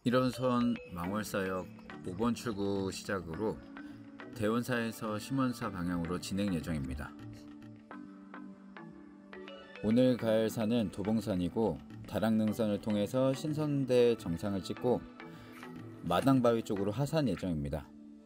1호선 망월사역 5번 출구 시작으로 대원사에서 심원사 방향으로 진행 예정입니다. 오늘 갈 산은 도봉산이고 다락능선을 통해서 신선대 정상을 찍고 마당바위 쪽으로 하산 예정입니다.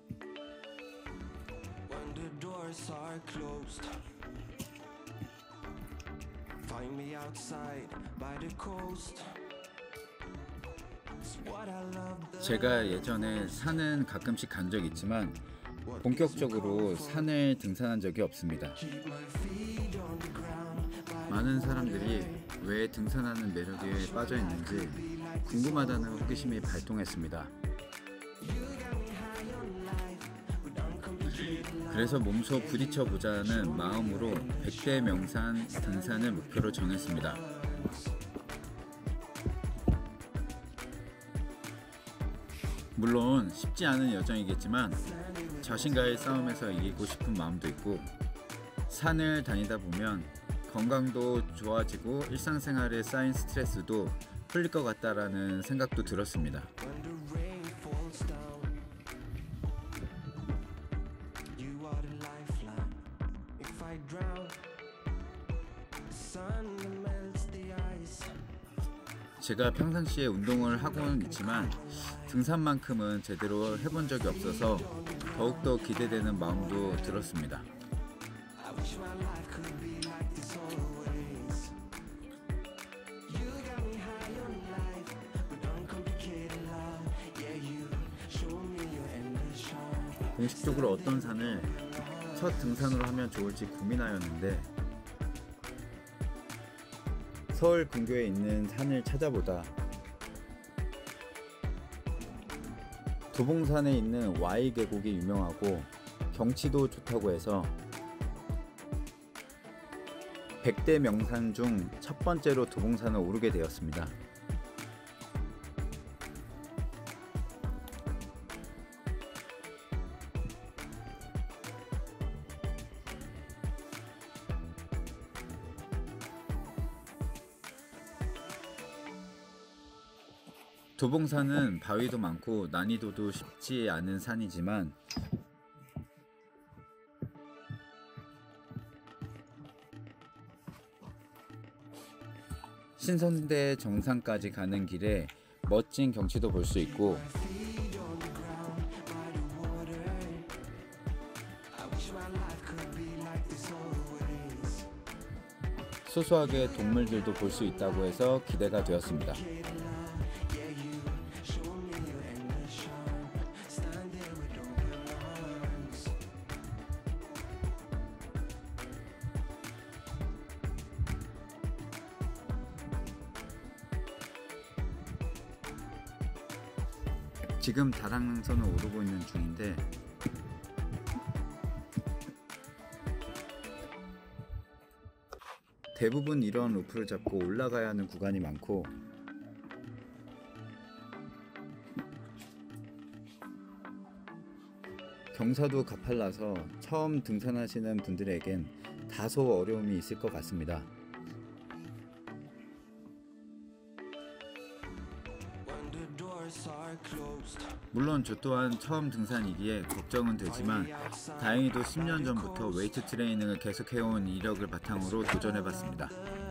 제가 예전에 산은 가끔씩 간 적이 있지만 본격적으로 산을 등산한 적이 없습니다. 많은 사람들이 왜 등산하는 매력에 빠져 있는지 궁금하다는 호기심이 발동했습니다. 그래서 몸소 부딪혀 보자는 마음으로 100대 명산 등산을 목표로 정했습니다. 물론 쉽지 않은 여정이겠지만 자신과의 싸움에서 이기고 싶은 마음도 있고, 산을 다니다 보면 건강도 좋아지고 일상생활에 쌓인 스트레스도 풀릴 것 같다라는 생각도 들었습니다. 제가 평상시에 운동을 하고는 있지만 등산만큼은 제대로 해본 적이 없어서 더욱더 기대되는 마음도 들었습니다. 공식적으로 어떤 산을 첫 등산으로 하면 좋을지 고민하였는데 서울 근교에 있는 산을 찾아보다 도봉산에 있는 Y 계곡이 유명하고 경치도 좋다고 해서 100대 명산 중 첫 번째로 도봉산을 오르게 되었습니다. 도봉산은 바위도 많고 난이도도 쉽지 않은 산이지만 신선대 정상까지 가는 길에 멋진 경치도 볼 수 있고 소소하게 동물들도 볼 수 있다고 해서 기대가 되었습니다. 지금 다락능선을 오르고 있는 중인데 대부분 이런 로프를 잡고 올라가야 하는 구간이 많고 경사도 가팔라서 처음 등산하시는 분들에겐 다소 어려움이 있을 것 같습니다. 물론 저 또한 처음 등산이기에 걱정은 되지만 다행히도 10년 전부터 웨이트 트레이닝을 계속해온 이력을 바탕으로 도전해봤습니다.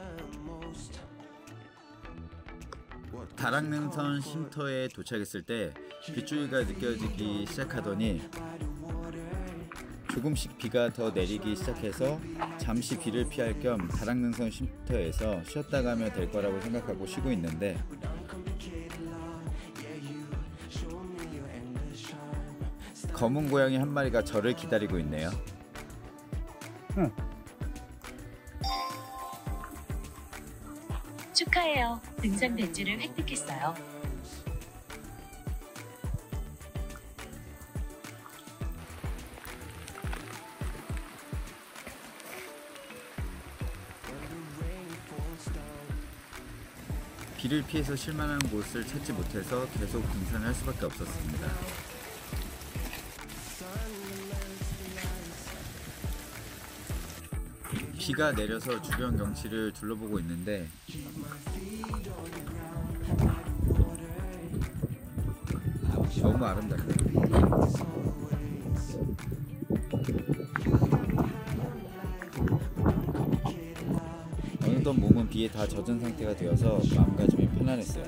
다락능선 쉼터에 도착했을 때 빗줄기가 느껴지기 시작하더니 조금씩 비가 더 내리기 시작해서 잠시 비를 피할 겸 다락능선 쉼터에서 쉬었다 가면 될 거라고 생각하고 쉬고 있는데 검은 고양이 한 마리가 저를 기다리고 있네요. 축하해요. 등산 배지를 획득했어요. 비를 피해서 쉴만한 곳을 찾지 못해서 계속 등산을 할 수밖에 없었습니다. 비가 내려서 주변 경치를 둘러보고 있는데 너무 아름답네요. 어느덧 몸은 비에 다 젖은 상태가 되어서 마음가짐이 편안했어요.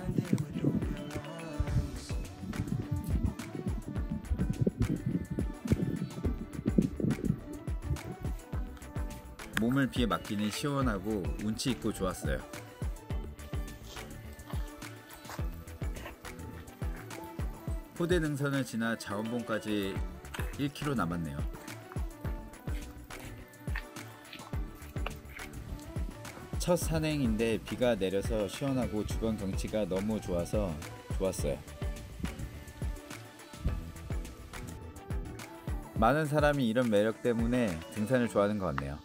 몸을 비에 맡기니 시원하고 운치 있고 좋았어요. 포대 능선을 지나 자원봉까지 1km 남았네요. 첫 산행인데 비가 내려서 시원하고 주변 경치가 너무 좋아서 좋았어요. 많은 사람이 이런 매력 때문에 등산을 좋아하는 것 같네요.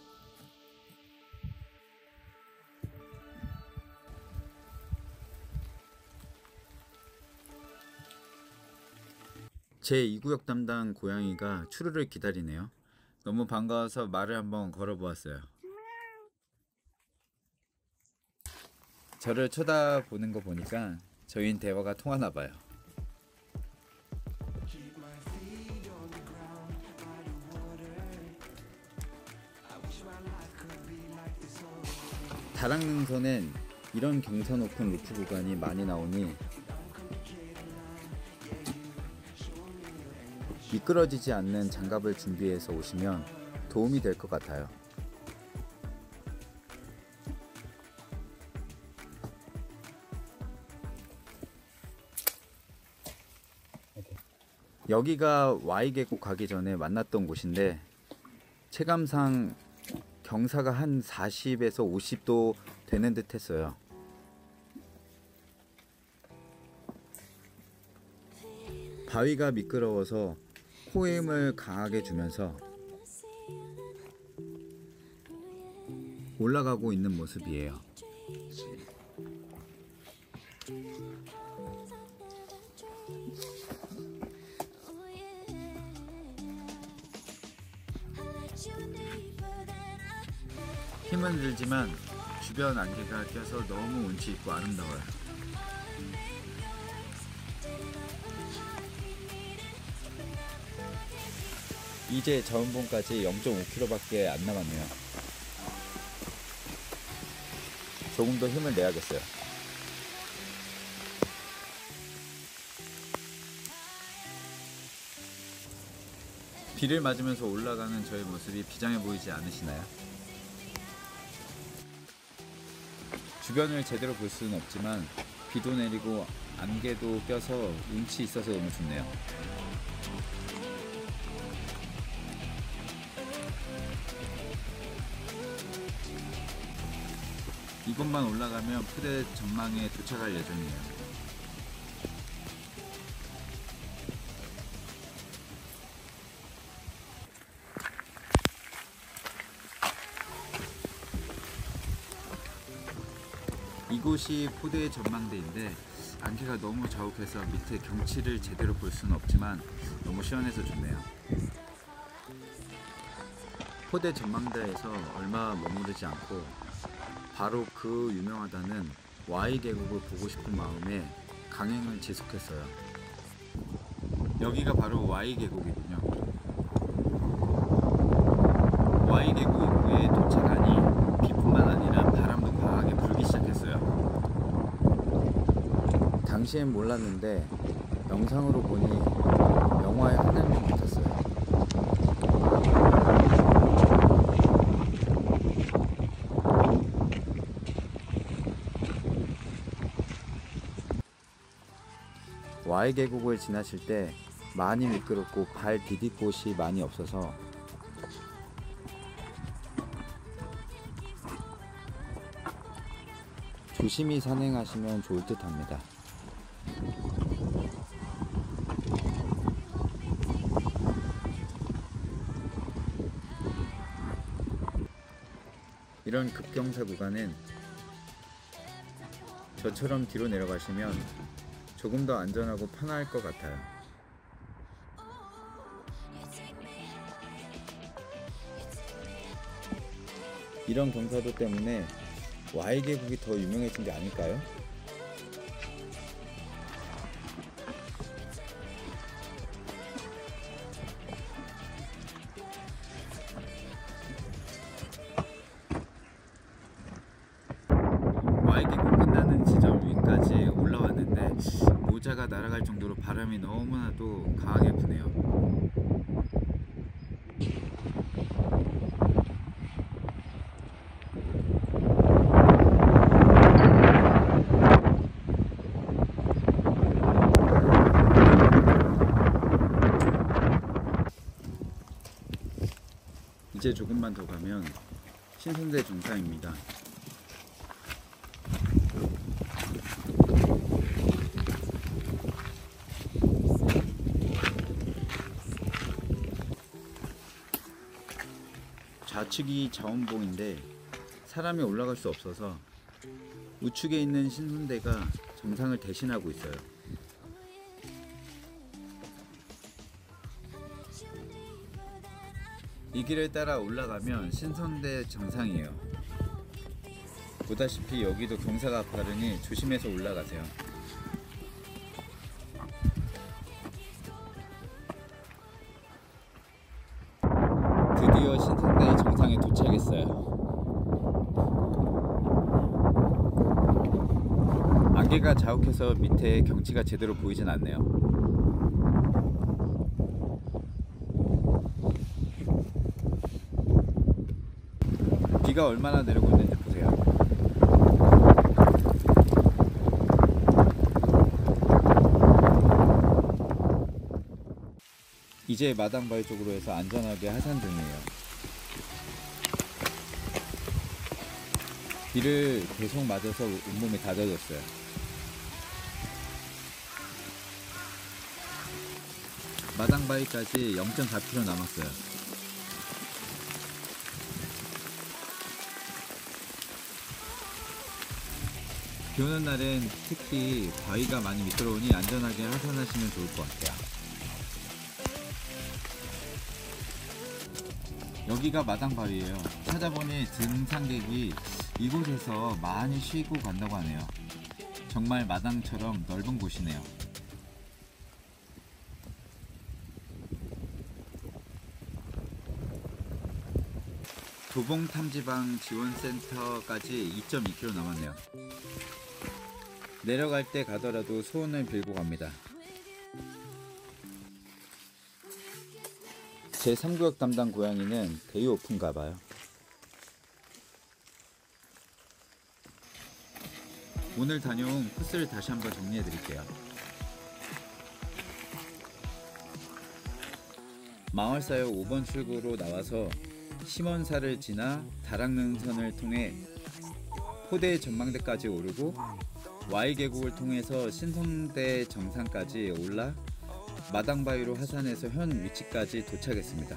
제 2구역 담당 고양이가 추루를 기다리네요. 너무 반가워서 말을 한번 걸어보았어요. 저를 쳐다보는 거 보니까 저희는 대화가 통하나봐요. 다락능선엔 이런 경사 높은 루프 구간이 많이 나오니 미끄러지지 않는 장갑을 준비해서 오시면 도움이 될 것 같아요. 여기가 Y계곡 가기 전에 만났던 곳인데 체감상 경사가 한 40에서 50도 되는 듯 했어요. 바위가 미끄러워서 코에 힘을 강하게 주면서 올라가고 있는 모습이에요. 힘은 들지만 주변 안개가 껴서 너무 운치 있고 아름다워요. 이제 자원봉까지 0.5km밖에 안 남았네요. 조금 더 힘을 내야겠어요. 비를 맞으면서 올라가는 저의 모습이 비장해 보이지 않으시나요? 주변을 제대로 볼 수는 없지만 비도 내리고 안개도 껴서 운치 있어서 너무 좋네요. 이곳만 올라가면 포대 전망에 도착할 예정이에요. 이곳이 포대 전망대인데 안개가 너무 자욱해서 밑에 경치를 제대로 볼 수는 없지만 너무 시원해서 좋네요. 포대 전망대에서 얼마 머무르지 않고 바로 그 유명하다는 Y계곡을 보고 싶은 마음에 강행을 지속했어요. 여기가 바로 Y계곡이군요. Y계곡 입구에 도착하니 비뿐만 아니라 바람도 강하게 불기 시작했어요. 당시엔 몰랐는데 영상으로 보니 영화의 한 장면 같았어요. Y계곡을 지나실 때 많이 미끄럽고 발 디딜 곳이 많이 없어서 조심히 산행하시면 좋을 듯 합니다. 이런 급경사 구간은 저처럼 뒤로 내려가시면 조금 더 안전하고 편할 것 같아요. 이런 경사도 때문에 Y계곡이 더 유명해진 게 아닐까요? Y계곡 끝나는 지점 위까지 올라왔는데 모자가 날아갈 정도로 바람이 너무나도 강하게 부네요. 이제 조금만 더 가면 신선대 정상입니다. 좌측이 자원봉인데 사람이 올라갈 수 없어서 우측에 있는 신선대가 정상을 대신하고 있어요. 이 길을 따라 올라가면 신선대 정상이에요. 보다시피 여기도 경사가 가파르니 조심해서 올라가세요. 드디어 신선대 정상에 도착했어요. 안개가 자욱해서 밑에 경치가 제대로 보이진 않네요. 비가 얼마나 내리고 있는지 보세요. 이제 마당바위 쪽으로 해서 안전하게 하산 중이에요. 비를 계속 맞아서 온몸이 다 젖었어요. 마당바위까지 0.4km 남았어요. 비 오는 날엔 특히 바위가 많이 미끄러우니 안전하게 하산하시면 좋을 것 같아요. 여기가 마당바위예요. 찾아보니 등산객이 이곳에서 많이 쉬고 간다고 하네요. 정말 마당처럼 넓은 곳이네요. 도봉-탐지방 지원센터까지 2.2km 남았네요. 내려갈 때 가더라도 소원을 빌고 갑니다. 제 3구역 담당 고양이는 데이오프인가봐요. 오늘 다녀온 코스를 다시 한번 정리해 드릴게요. 마을사역 5번 출구로 나와서 심원사를 지나 다락능선을 통해 포대 전망대까지 오르고 Y계곡을 통해서 신선대 정상까지 올라 마당바위로 하산해서 현 위치까지 도착했습니다.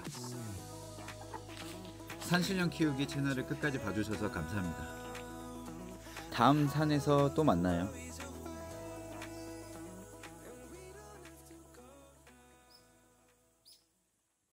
산신령 키우기 채널을 끝까지 봐주셔서 감사합니다. 다음 산에서 또 만나요.